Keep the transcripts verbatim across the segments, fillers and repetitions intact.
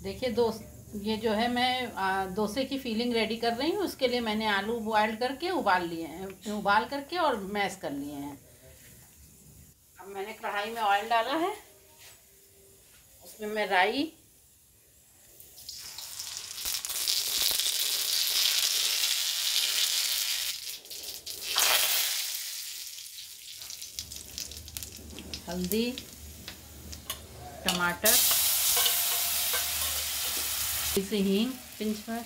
देखिए दोस्त, ये जो है मैं आ, डोसे की फीलिंग रेडी कर रही हूँ। उसके लिए मैंने आलू बॉयल करके उबाल लिए हैं, उबाल करके और मैश कर लिए हैं। अब मैंने कढ़ाई में ऑयल डाला है, उसमें मैं राई, हल्दी, टमाटर, इसे हींग पिंच भर,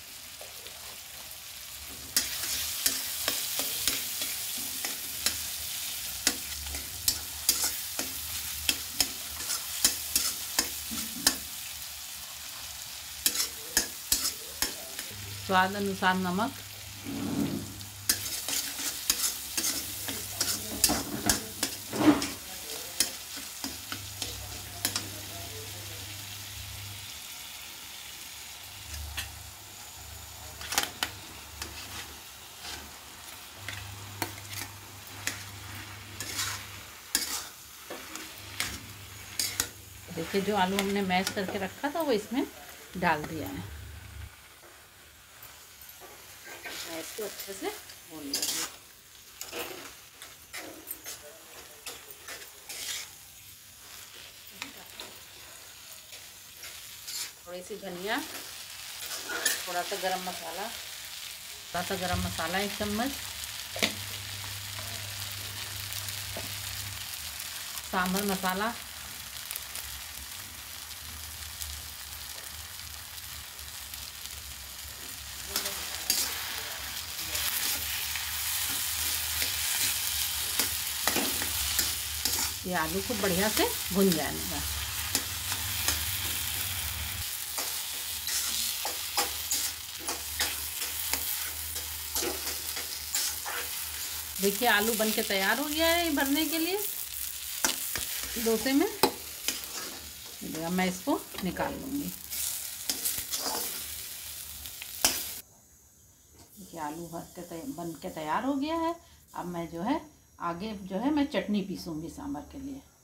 स्वाद अनुसार नमक, देखिए जो आलू हमने मैश करके रखा था वो इसमें डाल दिया है। मैं इसको अच्छे से भून लूँगी। थोड़ी सी धनिया, थोड़ा सा गरम मसाला, थोड़ा सा गरम मसाला एक चम्मच, सांभर मसाला, ये आलू को बढ़िया से भुन जाएगा। देखिए आलू बन के तैयार हो गया है भरने के लिए डोसे में। अब मैं इसको निकाल लूँगी। देखिए आलू भर के बन के तैयार हो गया है। अब मैं जो है आगे जो है मैं चटनी पीसूँगी सांभर के लिए।